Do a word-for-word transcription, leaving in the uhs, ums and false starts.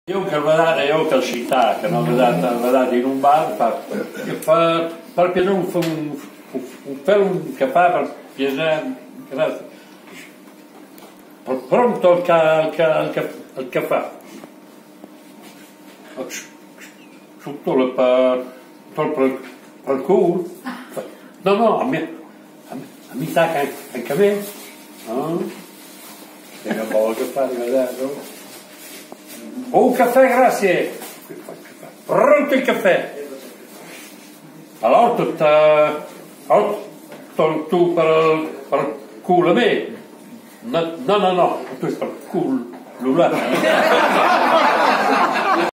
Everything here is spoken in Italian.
Io che vado, io che città, che non vado in un bar, fa, fa, per piacere un, un, un, un caffè, per piacere, grazie. Pronto il, ca, il, ca, il, ca, il caffè. Tutto il, per, per, per il culo. No, no, a me, a me, a me sa che anche a me. No? Tengo un po' di caffè, vedete? Oh, un caffè, grazie. Pronto il caffè. Allora, tutta, allora, tu per, per il culo a me. No, no, no, no, tu per il culo.